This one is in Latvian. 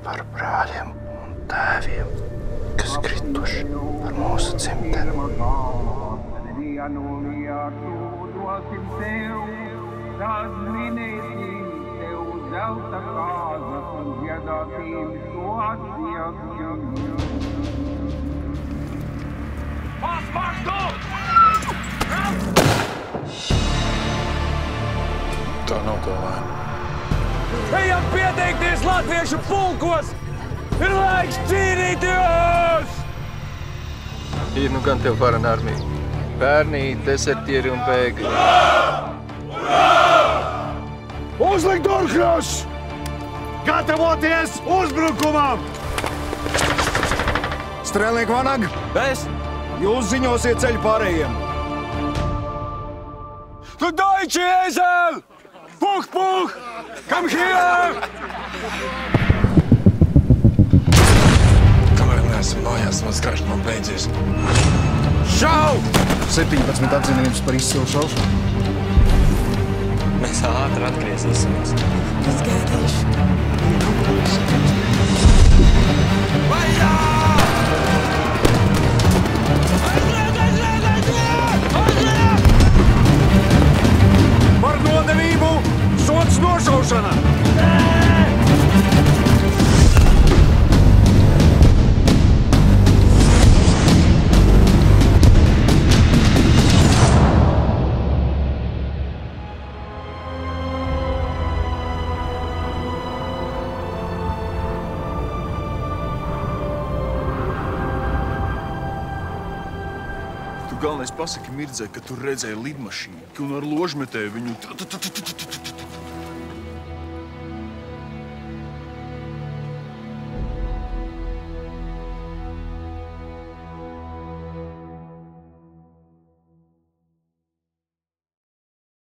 par brāļiem un tēviem, kas krituši par mūsu dzimteni. Tā nav tā vaina. Ejam pieteikties latviešu pulkos! Ir laiks cīnīties! Ir nu gan tev varena armija. Bērni, desertieri un bēgļi. Uzlikt durkļus! Gatavoties uzbrukumam! Strēlniek Vanag, Es? jūs ziņosiet ceļu pārējiem. Tu Deutsche Esel! Puch, puch! Come here! Kamēr neesam mājās, mans karš man beidzies. Šau! 17 atzinības par izcilu šaušanu. Mēs ātri atgriezīsimies. Es gaidīšu. Vaļā! Par nodevību sots nošaušana! Tu galvenais pasaki Mirdzai, ka tu redzēji lidmašīnu, un ar ložmetēju viņu